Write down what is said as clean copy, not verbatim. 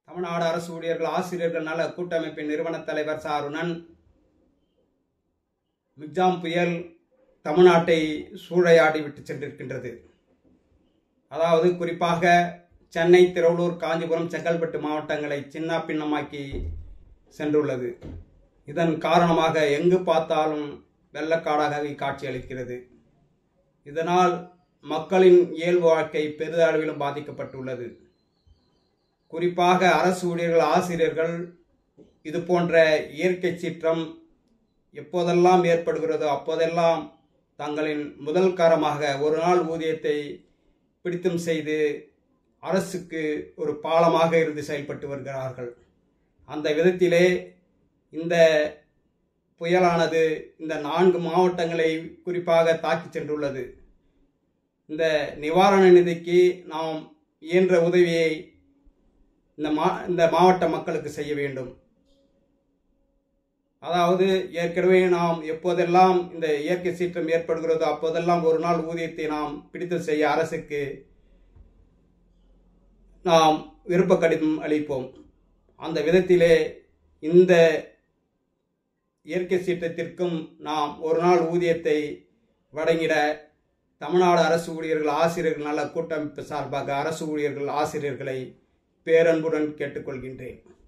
தமிழ்நாடு அரசு ஊழியர்கள் ஆசிரியர்கள் நல கூட்டமைப்பின் நிறுவன தலைவர் சாருணன், மிக்ஜாம் புயல் தமிழ்நாட்டை சூறையாடி விட்டு சென்றிருக்கின்றது. அதாவது குறிப்பாக சென்னை, திருவள்ளூர், காஞ்சிபுரம், செங்கல்பட்டு மாவட்டங்களை சின்ன பின்னமாக்கி சென்றுள்ளது. இதன் காரணமாக எங்கு பார்த்தாலும் வெள்ளக்காடாகவே காட்சியளிக்கிறது. இதனால் மக்களின் இயல்பு வாழ்க்கை பெரிதளவிலும் பாதிக்கப்பட்டுள்ளது. குறிப்பாக அரசு ஊழியர்கள் ஆசிரியர்கள் இது போன்ற இயற்கை சீற்றம் எப்போதெல்லாம் ஏற்படுகிறதோ அப்போதெல்லாம் தங்களின் முதல் காரமாக ஒரு நாள் ஊதியத்தை பிடித்தம் செய்து அரசுக்கு ஒரு பாலமாக இருந்து செயல்பட்டு வருகிறார்கள். அந்த விதத்திலே இந்த புயலானது இந்த 4 மாவட்டங்களை குறிப்பாக தாக்கி சென்றுள்ளது. இந்த நிவாரண நிதிக்கு நாம் இயன்ற உதவியை இந்த மாவட்ட மக்களுக்கு செய்ய வேண்டும். அதாவது ஏற்கனவே நாம் எப்போதெல்லாம் இந்த இயற்கை சீற்றம் ஏற்படுகிறதோ அப்போதெல்லாம் ஒரு நாள் ஊதியத்தை நாம் பிடித்தம் செய்ய அரசுக்கு நாம் விருப்ப கடிதம் அளிப்போம். அந்த விதத்திலே இந்த இயற்கை சீற்றத்திற்கும் நாம் ஒரு நாள் ஊதியத்தை வழங்கிட தமிழ்நாடு அரசு ஊழியர்கள் ஆசிரியர்கள் நல கூட்டமைப்பு சார்பாக அரசு ஊழியர்கள் ஆசிரியர்களை பேரன்புடன் கேட்டுக்கொள்கின்றேன்.